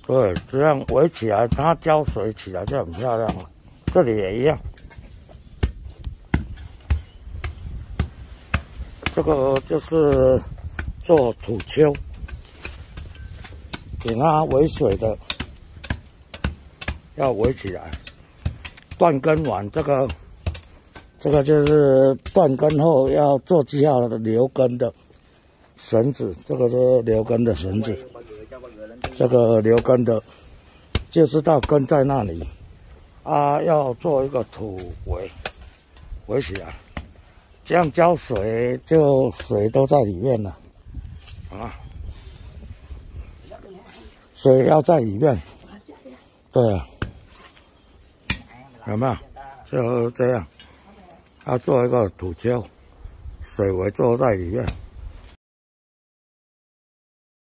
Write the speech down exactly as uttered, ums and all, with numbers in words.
对，这样围起来，它浇水起来就很漂亮了。这里也一样，这个就是做土丘，给它围水的，要围起来。断根完，这个这个就是断根后要做记号的留根的绳子，这个是留根的绳子，这个留根的，就知道根在那里。啊，要做一个土围围起来，这样浇水就水都在里面了啊，水要在里面，对啊，有没有？就这样，要做一个土丘，水围做在里面。